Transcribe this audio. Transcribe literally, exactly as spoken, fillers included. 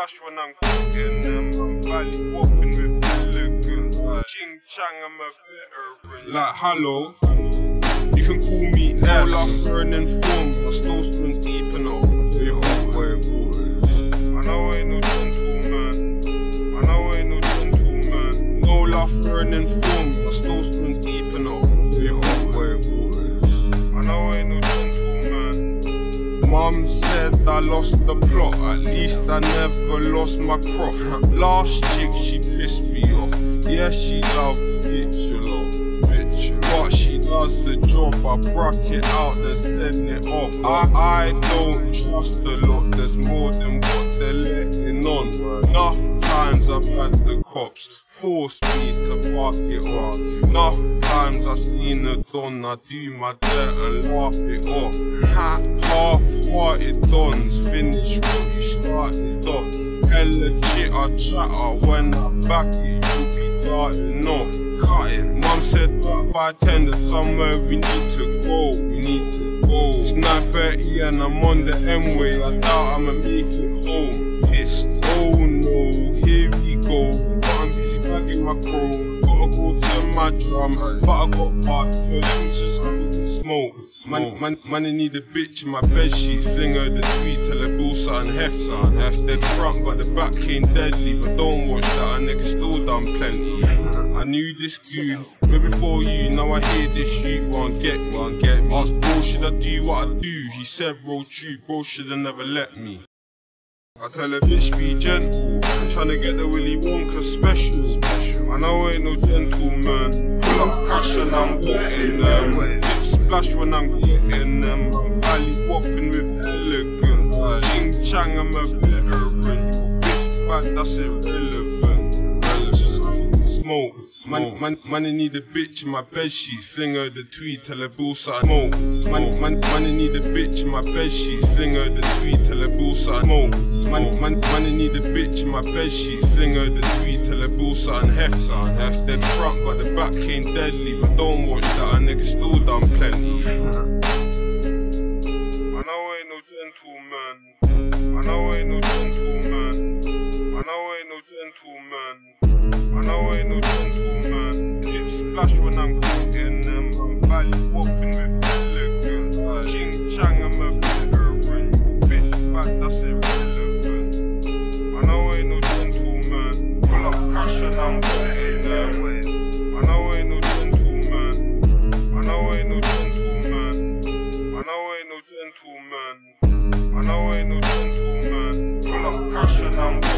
splash when I'm cooking them. I'm valley whopping with elegance. Ching chang, I'm a veteran. Like hello, you can call me L. I'm burning form, my still spins deep enough. I know I ain't no gentleman. I know I ain't no gentleman. No love burning form, my still spins deep enough. I know I ain't no gentleman. Mum said I lost the plot, at least I never lost my crop. Last chick, she pissed me off. Yeah, she loved bitch a lot, bitch a lot. But she does the job, I bruck it out, then send it off. I, I don't trust a lot, there's more than what they're letting on. Enough times I've had the cops force me to park it off. Enough times I've seen a don, I do my dirt and laugh it off. Ha, half-hearted dons finish what you started off. Hella shit I chatter when I back it, you be darting off. Cutting, mum said that by ten there's somewhere we need to go. We need to go. It's nine thirty and I'm on the M-way, I doubt I'ma make it home. Pissed, oh no, here we go. I'm busy bagging my crow. Gotta go to my drum, but I got parts, so let me just have a smoke. Man, man, man, I need a bitch in my bedsheet. Fling her the tweet, tell her bill something heft, something heft. Dead front, but the back ain't deadly. But don't watch that, a nigga still done plenty. I knew this goon way before you, now I hear this shit. Won't get me, won't get me. Asked bro, should I do what I do? He said, roll true, bro, shoulda never let me. I tell her bitch be gentle, I'm tryna get the Willy Wonka special. special. I know I ain't no gentleman. Pull up crash and I'm getting them. Lip splash when I'm getting them. I'm valley whopping with elegance. Ching chang, I'm a veteran. You bitch bad, that's irrelevant. Smoke. Man, man, man, I need a bitch in my bedsheets. Fling her the tweet, tell her bill something. Smoke. Man, man, man, I need a bitch in my bedsheets. Fling her the tweet, tell her bill something. Smoke. Man, man, man, I need a bitch in my bedsheets. Fling her the tweet, tell her bill something heft, something heft. Dead front, but the back ain't deadly. But don't watch that, a nigga still done plenty. I know I ain't no gentleman. I know I ain't no gentleman. I know I ain't no gentleman. I know I ain't no gentleman. Lip splash when I'm cooking them. I'm valley whopping with elegance. Ching chang, I'm a veteran. Bitch bad, that's irrelevant. I know I ain't no gentleman. Pull up cash and I'm getting them. I know I ain't no gentleman. I know I ain't no gentleman. I know I ain't no gentleman. I know I ain't no gentleman. Pull up cash and I'm